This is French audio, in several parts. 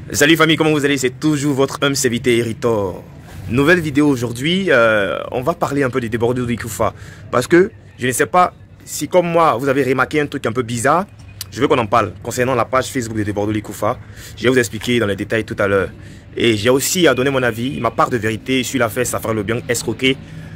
Salut famille, comment vous allez? C'est toujours votre homme serviteur Héritor. Nouvelle vidéo aujourd'hui, on va parler un peu des débordements de Koufa. Parce que je ne sais pas si comme moi vous avez remarqué un truc un peu bizarre. Je veux qu'on en parle concernant la page Facebook des débordements de Koufa. Je vais vous expliquer dans les détails tout à l'heure. Et j'ai aussi à donner mon avis, ma part de vérité sur l'affaire Safari Le Biang escroqué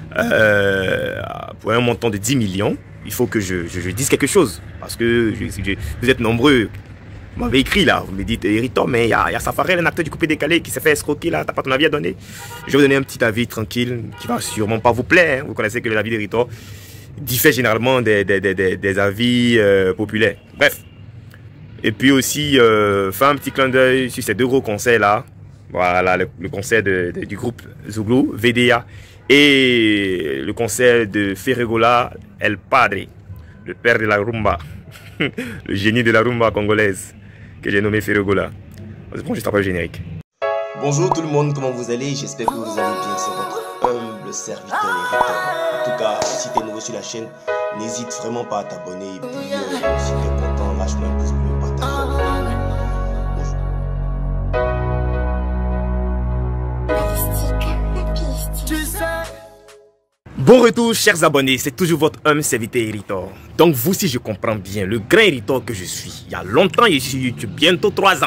pour un montant de 10 millions. Il faut que je dise quelque chose. Parce que vous êtes nombreux. Vous m'avez écrit là, vous me dites Héritor, mais il y a Safari, un acteur du coupé décalé qui s'est fait escroquer là, t'as pas ton avis à donner. Je vais vous donner un petit avis tranquille qui va sûrement pas vous plaire. Hein. Vous connaissez que l'avis d'Héritor diffère généralement des avis populaires. Bref. Et puis aussi, faire un petit clin d'œil sur ces deux gros concerts là. Voilà, le concert du groupe Zouglou, VDA, et le concert de Ferregola, El Padre, le père de la rumba, le génie de la rumba congolaise, que j'ai nommé Ferregola. Bon, juste après le générique. Bonjour tout le monde, comment vous allez? J'espère que vous allez bien, c'est votre humble serviteur Héritor. En tout cas, si tu es nouveau sur la chaîne, n'hésite vraiment pas à t'abonner. Et puis, si tu es content, lâche-moi un pouce bleu, partage. Bon retour chers abonnés, c'est toujours votre homme serviteur Héritor. Donc vous, si je comprends bien, le grand Héritor que je suis, il y a longtemps je suis sur YouTube, bientôt 3 ans.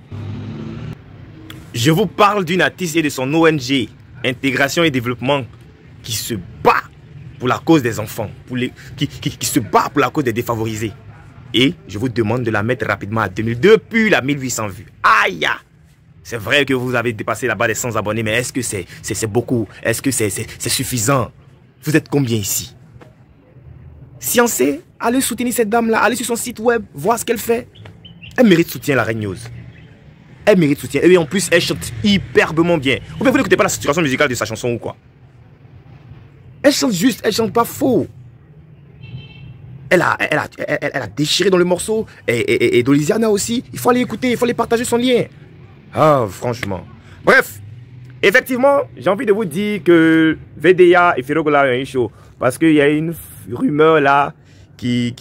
Je vous parle d'une artiste et de son ONG, Intégration et Développement, qui se bat pour la cause des enfants, qui se bat pour la cause des défavorisés. Et je vous demande de la mettre rapidement à 2000, depuis la 1800 vues. Aïe! C'est vrai que vous avez dépassé la barre des 100 abonnés, mais est-ce que c'est beaucoup? Est-ce que c'est suffisant? Vous êtes combien ici? Sciencé, allez soutenir cette dame-là, allez sur son site web, voir ce qu'elle fait. Elle mérite soutien, la Régneuse. Elle mérite soutien. Et en plus, elle chante hyperbement bien. Ou bien vous n'écoutez pas la situation musicale de sa chanson ou quoi? Elle chante juste, elle chante pas faux. Elle a déchiré dans le morceau. Et Dolisiana aussi. Il faut aller écouter, il faut aller partager son lien. Ah, franchement. Bref. Effectivement, j'ai envie de vous dire que VDA et Ferregola ont eu chaud. Parce qu'il y a une rumeur là qui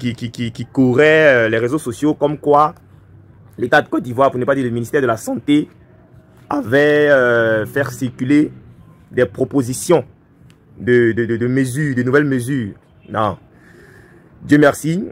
courait les réseaux sociaux comme quoi l'État de Côte d'Ivoire, pour ne pas dire le ministère de la Santé, avait fait circuler des propositions de mesures, de nouvelles mesures. Non. Dieu merci.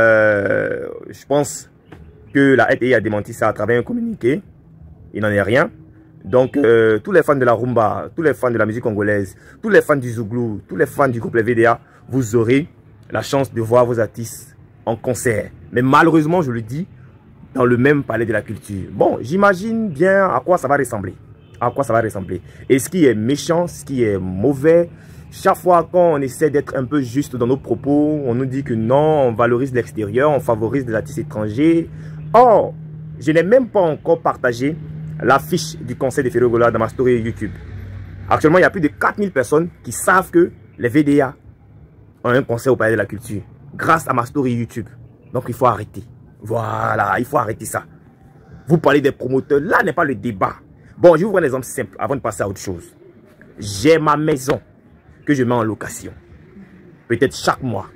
Je pense que la RTI a démenti ça à travers un communiqué. Il n'en est rien. Donc, tous les fans de la rumba, tous les fans de la musique congolaise, tous les fans du Zouglou, tous les fans du groupe Les VDA, vous aurez la chance de voir vos artistes en concert. Mais malheureusement, je le dis, dans le même palais de la culture. Bon, j'imagine bien à quoi ça va ressembler. À quoi ça va ressembler. Et ce qui est méchant, ce qui est mauvais, chaque fois quand on essaie d'être un peu juste dans nos propos, on nous dit que non, on valorise l'extérieur, on favorise des artistes étrangers. Or, je n'ai même pas encore partagé l'affiche du concert de Ferregola dans ma story YouTube. Actuellement, il y a plus de 4000 personnes qui savent que les VDA ont un concert au Palais de la Culture grâce à ma story YouTube. Donc, il faut arrêter. Voilà, il faut arrêter ça. Vous parlez des promoteurs, là n'est pas le débat. Bon, je vais vous prendre un exemple simple avant de passer à autre chose. J'ai ma maison que je mets en location. Peut-être chaque mois.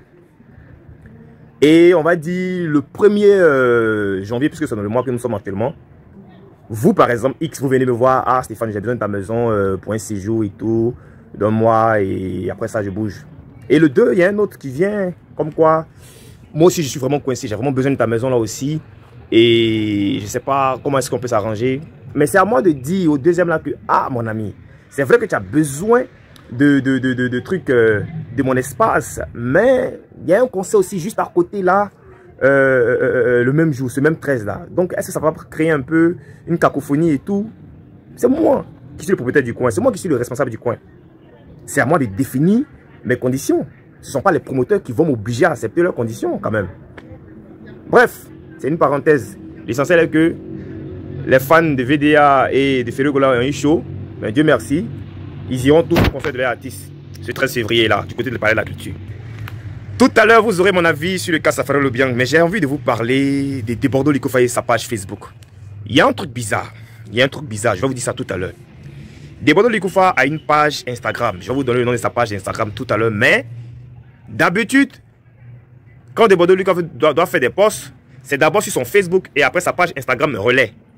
Et on va dire le 1er janvier, puisque c'est dans le mois que nous sommes actuellement. Vous, par exemple, X, vous venez me voir. Ah, Stéphane, j'ai besoin de ta maison pour un séjour et tout. Donne-moi et après ça, je bouge. Et le 2, il y a un autre qui vient. Comme quoi, moi aussi, je suis vraiment coincé. J'ai vraiment besoin de ta maison là aussi. Et je ne sais pas comment est-ce qu'on peut s'arranger. Mais c'est à moi de dire au deuxième là que, ah, mon ami, c'est vrai que tu as besoin de trucs, de mon espace. Mais il y a un concert aussi juste à côté là. Le même jour, ce même 13 là. Donc est-ce que ça va créer un peu une cacophonie et tout? C'est moi qui suis le propriétaire du coin, c'est moi qui suis le responsable du coin. C'est à moi de définir mes conditions. Ce ne sont pas les promoteurs qui vont m'obliger à accepter leurs conditions quand même. Bref, c'est une parenthèse. L'essentiel est que les fans de VDA et de Ferregola ont eu chaud. Mais Dieu merci, ils iront tous au concert de leur artiste ce 13 février là, du côté de Palais de la Culture. Tout à l'heure, vous aurez mon avis sur le cas Safari Le Biang, mais j'ai envie de vous parler des débordements de Koufa et sa page Facebook. Il y a un truc bizarre. Il y a un truc bizarre, je vais vous dire ça tout à l'heure. Débordements de Koufa a une page Instagram. Je vais vous donner le nom de sa page Instagram tout à l'heure, mais d'habitude, quand Débordements de Koufa doit faire des posts, c'est d'abord sur son Facebook et après sa page Instagram relais.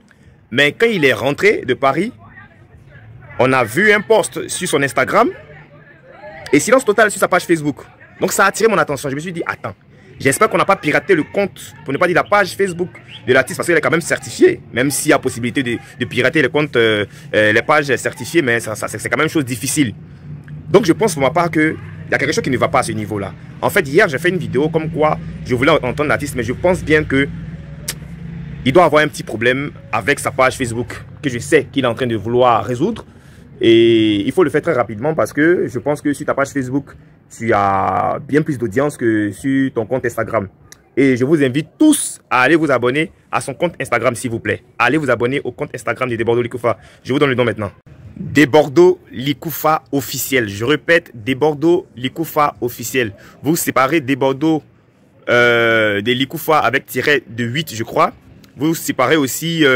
Mais quand il est rentré de Paris, on a vu un post sur son Instagram et silence total sur sa page Facebook. Donc ça a attiré mon attention. Je me suis dit, attends, j'espère qu'on n'a pas piraté le compte, pour ne pas dire la page Facebook de l'artiste, parce qu'il est quand même certifié. Même s'il y a possibilité de pirater les comptes, les pages certifiées, mais c'est quand même une chose difficile. Donc je pense pour ma part qu'il y a quelque chose qui ne va pas à ce niveau-là. En fait, hier, j'ai fait une vidéo comme quoi je voulais entendre l'artiste, mais je pense bien que il doit avoir un petit problème avec sa page Facebook que je sais qu'il est en train de vouloir résoudre. Et il faut le faire très rapidement parce que je pense que sur ta page Facebook, tu as bien plus d'audience que sur ton compte Instagram. Et je vous invite tous à aller vous abonner à son compte Instagram, s'il vous plaît. Allez vous abonner au compte Instagram de Debordo Likoufa. Je vous donne le nom maintenant. Debordo Likoufa officiel. Je répète, Debordo Likoufa officiel. Vous séparez Debordo de Likoufa avec tiret de 8, je crois. Vous séparez aussi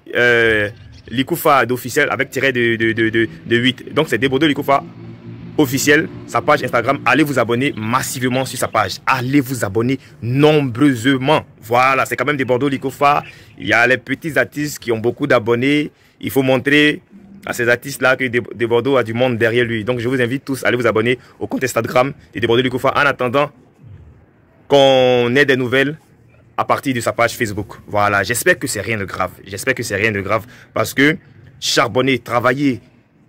Likoufa d'officiel avec tiret de 8. Donc c'est Debordo Likoufa officiel, sa page Instagram. Allez vous abonner massivement sur sa page. Allez vous abonner nombreusement. Voilà, c'est quand même Debordo Likoufa. Il y a les petits artistes qui ont beaucoup d'abonnés. Il faut montrer à ces artistes-là que Debordo a du monde derrière lui. Donc je vous invite tous à aller vous abonner au compte Instagram de Debordo Likoufa en attendant qu'on ait des nouvelles à partir de sa page Facebook. Voilà, j'espère que c'est rien de grave. J'espère que c'est rien de grave parce que charbonner, travailler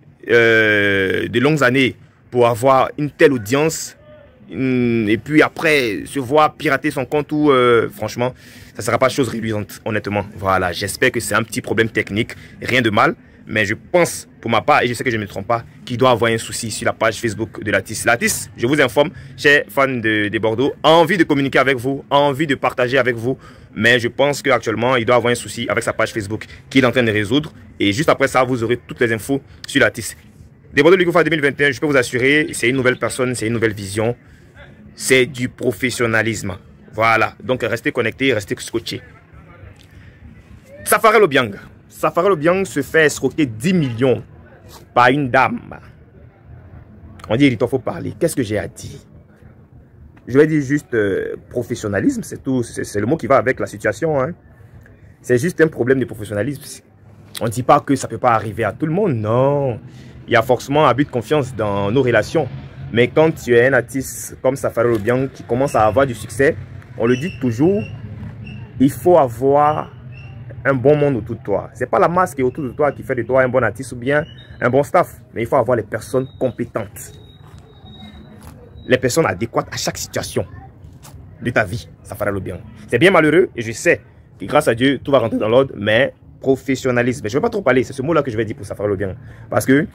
de longues années pour avoir une telle audience et puis après se voir pirater son compte ou franchement, ça ne sera pas chose réduisante, honnêtement. Voilà, j'espère que c'est un petit problème technique, rien de mal. Mais je pense, pour ma part, et je sais que je ne me trompe pas, qu'il doit avoir un souci sur la page Facebook de l'artiste. L'artiste, je vous informe, chers fans de Bordeaux, a envie de communiquer avec vous, a envie de partager avec vous. Mais je pense qu'actuellement, il doit avoir un souci avec sa page Facebook qu'il est en train de résoudre. Et juste après ça, vous aurez toutes les infos sur l'artiste. Debordo Likoufa 2021, je peux vous assurer, c'est une nouvelle personne, c'est une nouvelle vision. C'est du professionnalisme. Voilà, donc restez connectés, restez scotchés. Safarel Obiang. Safarel Obiang se fait escroquer 10 millions par une dame. On dit, il faut parler. Qu'est-ce que j'ai à dire? Je vais dire juste professionnalisme, c'est tout. C'est le mot qui va avec la situation. Hein. C'est juste un problème de professionnalisme. On ne dit pas que ça ne peut pas arriver à tout le monde. Non. Il y a forcément un abus de confiance dans nos relations. Mais quand tu es un artiste comme Safarel Obiang qui commence à avoir du succès, on le dit toujours, il faut avoir un bon monde autour de toi. Ce n'est pas la masse qui est autour de toi qui fait de toi un bon artiste ou bien un bon staff. Mais il faut avoir les personnes compétentes. Les personnes adéquates à chaque situation de ta vie, Safarel Obiang. C'est bien malheureux et je sais que grâce à Dieu, tout va rentrer dans l'ordre, mais professionnalisme. Je ne vais pas trop parler, c'est ce mot-là que je vais dire pour Safarel Obiang. Parce que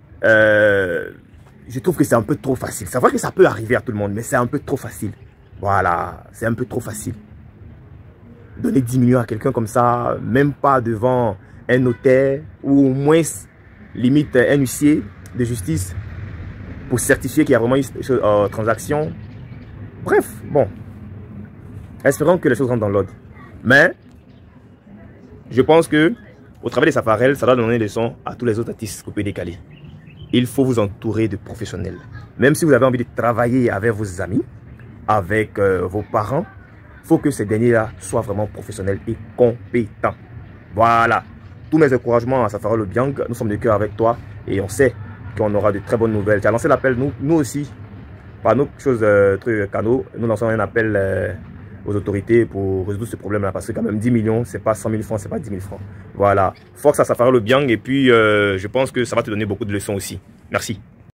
je trouve que c'est un peu trop facile. C'est vrai que ça peut arriver à tout le monde, mais c'est un peu trop facile. Voilà, c'est un peu trop facile. Donner 10 millions à quelqu'un comme ça, même pas devant un notaire ou au moins limite un huissier de justice pour certifier qu'il y a vraiment une transaction. Bref, bon. Espérons que les choses rentrent dans l'ordre. Mais je pense que au travers de Safarel, ça doit donner des leçons à tous les autres artistes qu'on peut décaler. Il faut vous entourer de professionnels. Même si vous avez envie de travailler avec vos amis, avec vos parents, il faut que ces derniers-là soient vraiment professionnels et compétents. Voilà. Tous mes encouragements à Safarel Obiang. Nous sommes de cœur avec toi et on sait qu'on aura de très bonnes nouvelles. Tu as lancé l'appel, nous aussi, par nos choses, canaux, nous lançons un appel aux autorités pour résoudre ce problème-là. Parce que quand même 10 millions, c'est pas 100 000 francs, c'est pas 10 000 francs. Voilà. Force à Safarel Obiang et puis je pense que ça va te donner beaucoup de leçons aussi. Merci.